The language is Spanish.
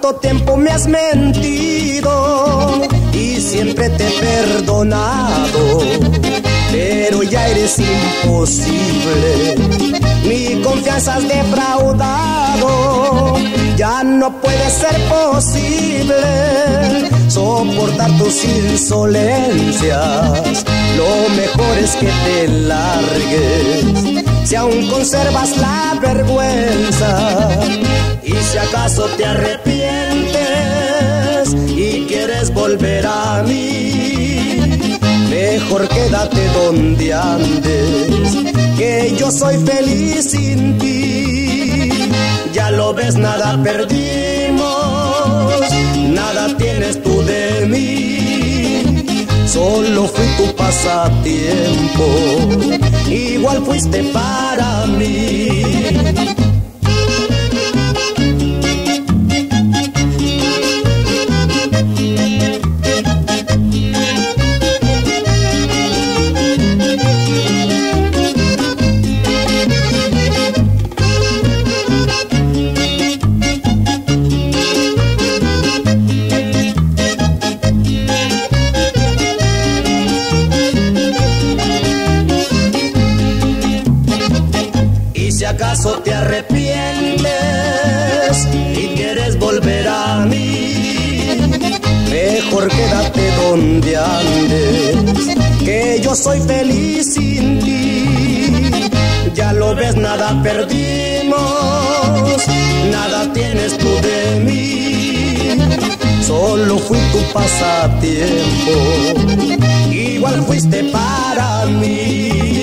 Tanto tiempo me has mentido y siempre te he perdonado, pero ya eres imposible, mi confianza has defraudado. Ya no puede ser posible soportar tus insolencias, lo mejor es que te largues, si aún conservas la vergüenza. Y si acaso te arrepientes y quieres volver a mí, mejor quédate donde andes, que yo soy feliz sin ti. Ya lo ves, nada perdimos, nada tienes tú de mí. Solo fui tu pasatiempo, igual fuiste para mí. Si acaso te arrepientes y quieres volver a mí, mejor quédate donde andes, que yo soy feliz sin ti. Ya lo ves, nada perdimos, nada tienes tú de mí. Solo fui tu pasatiempo, igual fuiste para mí.